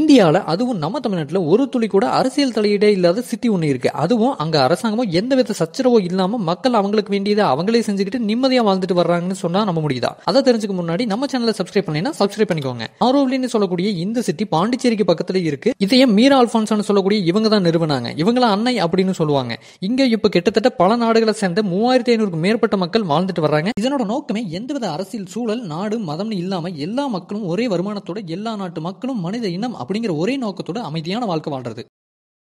இந்தியால அதுவும் நம்ம தமிழ்நாட்டுல ஒரு துளி கூட அரசியல் தலையீடே இல்லாத சிட்டி ஒண்ணு இருக்கு. அதுவும் அங்க அரசாங்கமும் எந்தவித சச்சரவோ இல்லாம மக்கள் அவங்களுக்கு வேண்டியதை அவங்களே செஞ்சுக்கிட்டு நிம்மதியா வாழ்ந்துட்டு வர்றாங்கன்னு சொன்னா நம்ம முடியுதா? அதை தெரிஞ்சுக்க முன்னாடி நம்ம சேனலை சப்ஸ்கிரைப் பண்ணீங்கன்னா சப்ஸ்கிரைப் பண்ணிக்கோங்க. ஆரோவில்னு சொல்லக்கூடிய இந்த சிட்டி பாண்டிச்சேரிக்கு பக்கத்துல இருக்கு. இதையே மீரா அல்பான்சான்னு சொல்லக்கூடிய இவங்க தான் நிறுவனாங்க. இவங்கள அன்னை அப்படின்னு சொல்லுவாங்க. இங்க இப்ப கிட்டத்தட்ட பல நாடுகளை சேர்ந்த 3500க்கும் மேற்பட்ட மக்கள் வாழ்ந்துட்டு வர்றாங்க. இதனோட நோக்கமே எந்தவித அரசியல் சூழல் நாடு மதம்னு இல்லாம எல்லா மக்களும் ஒரே வருமானத்தோட எல்லா நாட்டு மக்களும் மனித இனம் அப்படிங்கிற ஒரே நோக்கத்தோட அமைதியான வாழ்க்கை வாழ்றது.